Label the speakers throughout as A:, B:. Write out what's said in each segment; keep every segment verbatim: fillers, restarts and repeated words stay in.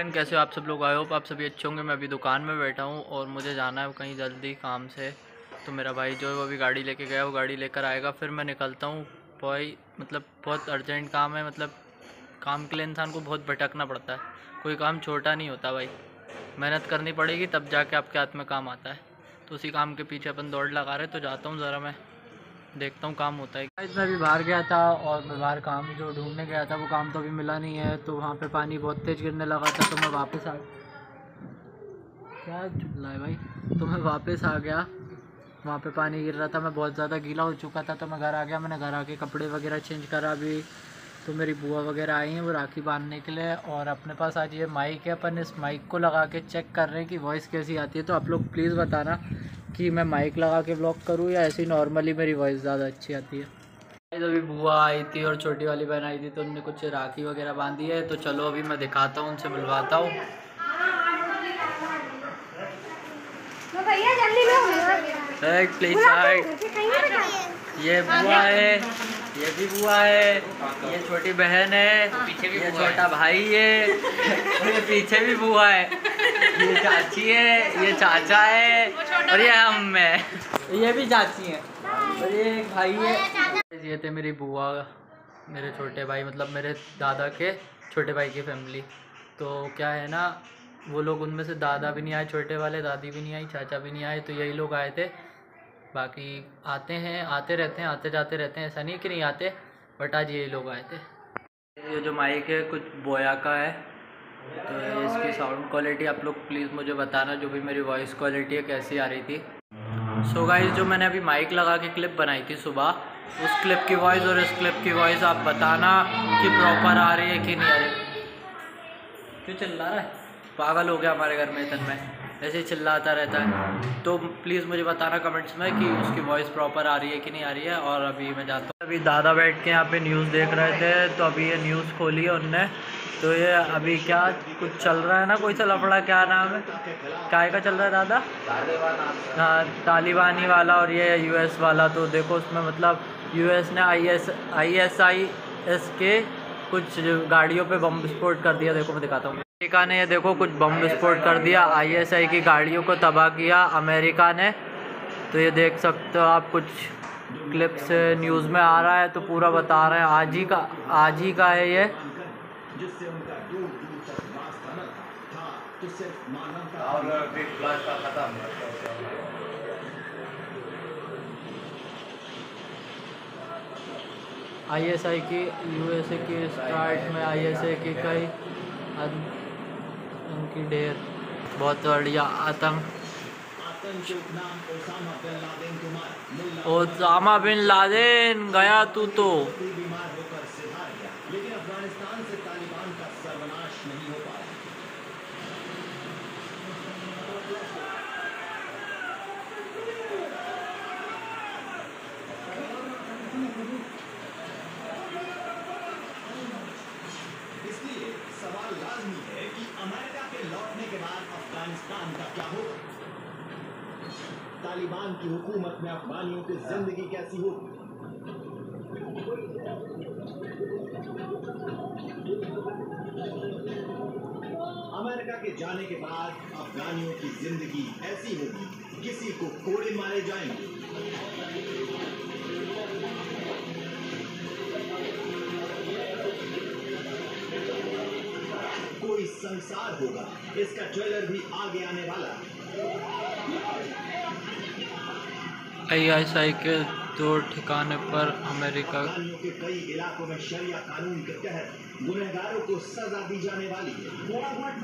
A: Friend, कैसे हो आप सब लोग? आई होप आप सभी अच्छे होंगे। मैं अभी दुकान में बैठा हूँ और मुझे जाना है कहीं जल्दी काम से। तो मेरा भाई जो है वो अभी गाड़ी लेके गया, वो गाड़ी लेकर आएगा, फिर मैं निकलता हूँ। भाई मतलब बहुत अर्जेंट काम है। मतलब काम के लिए इंसान को बहुत भटकना पड़ता है, कोई काम छोटा नहीं होता भाई। मेहनत करनी पड़ेगी तब जाके आपके हाथ में काम आता है। तो उसी काम के पीछे अपन दौड़ लगा रहे। तो जाता हूँ ज़रा, मैं देखता हूँ काम होता है। मैं अभी बाहर गया था और मैं बाहर काम जो ढूंढने गया था वो काम तो अभी मिला नहीं है। तो वहाँ पे पानी बहुत तेज़ गिरने लगा था, तो मैं वापस आ क्या चिल्ला है भाई तो मैं वापस आ गया। वहाँ पे पानी गिर रहा था, मैं बहुत ज़्यादा गीला हो चुका था। तो मैं घर आ गया, मैंने घर आके कपड़े वगैरह चेंज करा। अभी तो मेरी बुआ वगैरह आई हैं वो राखी बांधने के लिए। और अपने पास आज ये माइक है, अपन इस माइक को लगा के चेक कर रहे हैं कि वॉइस कैसी आती है। तो आप लोग प्लीज़ बताना कि मैं माइक लगा के ब्लॉग करूँ या ऐसी नॉर्मली मेरी वॉइस ज़्यादा अच्छी आती है। अभी बुआ आई थी और छोटी वाली बहन आई थी, तो उनने कुछ राखी वगैरह बांधी है। तो चलो अभी मैं दिखाता हूँ, उनसे मिलवाता हूँ। प्लीज ये बुआ है, ये भी बुआ है, ये छोटी बहन है, ये छोटा भाई है, ये पीछे भी बुआ है, ये चाची है, ये चाचा है और ये हम है, ये भी चाची है और ये एक भाई है। ये थे मेरी बुआ, मेरे छोटे भाई, मतलब मेरे दादा के छोटे भाई की फैमिली। तो क्या है ना, वो लोग उनमें से दादा भी नहीं आए, छोटे वाले दादी भी नहीं आई, चाचा भी नहीं आए, तो यही लोग आए थे। बाकी आते हैं, आते रहते हैं, आते जाते रहते हैं, ऐसा नहीं कि नहीं आते, बट आज यही लोग आए थे। ये जो माइक है कुछ बोया का है, तो इसकी साउंड क्वालिटी आप लोग प्लीज़ मुझे बताना, जो भी मेरी वॉइस क्वालिटी है कैसी आ रही थी। सो so गाइस, जो मैंने अभी माइक लगा के क्लिप बनाई थी सुबह, उस क्लिप की वॉइस और इस क्लिप की वॉइस आप बताना कि प्रॉपर आ रही है कि नहीं आ रही। क्यों चिल्ला रहा है? पागल हो गया हमारे घर में इतन में, ऐसे ही चिल्लाता रहता है। तो प्लीज़ मुझे बताना कमेंट्स में कि उसकी वॉइस प्रॉपर आ रही है कि नहीं आ रही है। और अभी मैं जाता हूँ। अभी दादा बैठ के यहाँ पे न्यूज़ देख रहे थे, तो अभी ये न्यूज़ खोली है उनने। तो ये अभी क्या कुछ चल रहा है ना, कोई सा लफड़ा, क्या नाम है, काय का चल रहा है दादा? हाँ, तालिबानी वाला और ये यूएस वाला। तो देखो उसमें मतलब यूएस ने I S I S I S के कुछ गाड़ियों पे बम विस्फोट कर दिया। देखो मैं दिखाता हूँ। अमेरिका ने ये देखो कुछ बम विस्फोट कर दिया, आई एस आई की गाड़ियों को तबाह किया अमेरिका ने। तो ये देख सकते हो आप, कुछ क्लिप्स न्यूज़ में आ रहा है, तो पूरा बता रहे हैं। आज ही का आज ही का है ये।
B: जिससे उनका दूर दूर तक वास्ता न था, तो सिर्फ मानवता
C: और बिग ब्लास्ट का खत्म।
A: आई एस आई की यूएसए की स्टार्ट में आई एस आई की कई उनकी ढेर बहुत बढ़िया आतंक। ओसामा बिन लादेन गया तू तो।
B: बीमार होकर से हार गया, लेकिन अफगानिस्तान से तालिबान का सर्वनाश नहीं हो पाया। इसलिए सवाल लाजमी है कि अमेरिका के लौटने के बाद अफगानिस्तान का क्या होगा? तालिबान की हुकूमत में अफगानियों की जिंदगी कैसी होगी? अमेरिका के जाने के बाद अफगानियों की जिंदगी ऐसी होगी, किसी को कोड़े मारे जाएंगे, कोई संसार होगा। इसका ट्रेलर भी आगे आने वाला है।
A: आई एस आई के दो ठिकाने पर अमेरिका
B: के कई इलाकों में शरिया कानून के तहत गुनहगारों को सजा दी जाने वाली है।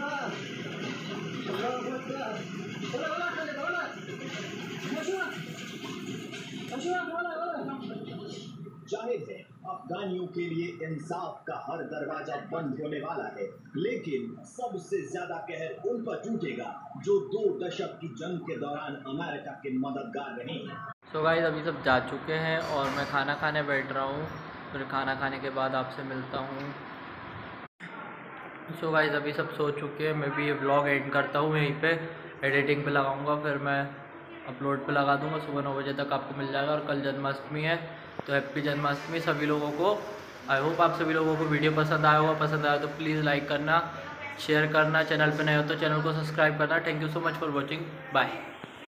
B: जाहिर है अफगानियों के लिए इंसाफ का हर दरवाजा बंद होने वाला है, लेकिन सबसे ज्यादा कहर उन पर टूटेगा जो दो दशक की जंग के दौरान अमेरिका के मददगार रहे हैं।
A: सो गाइस, अभी सब जा चुके हैं और मैं खाना खाने बैठ रहा हूँ। फिर खाना खाने के बाद आपसे मिलता हूँ। सो गाइस, अभी सब सो चुके हैं। मैं भी ये व्लॉग एडिट करता हूँ, यहीं पे एडिटिंग पे लगाऊंगा, फिर मैं अपलोड पे लगा दूंगा। सुबह नौ बजे तक आपको मिल जाएगा। और कल जन्माष्टमी है, तो हैप्पी जन्माष्टमी सभी लोगों को। आई होप आप सभी लोगों को वीडियो पसंद आया होगा। पसंद आया तो प्लीज़ लाइक करना, शेयर करना, चैनल पे नए हो तो चैनल को सब्सक्राइब करना। Thank you so much for watching, bye.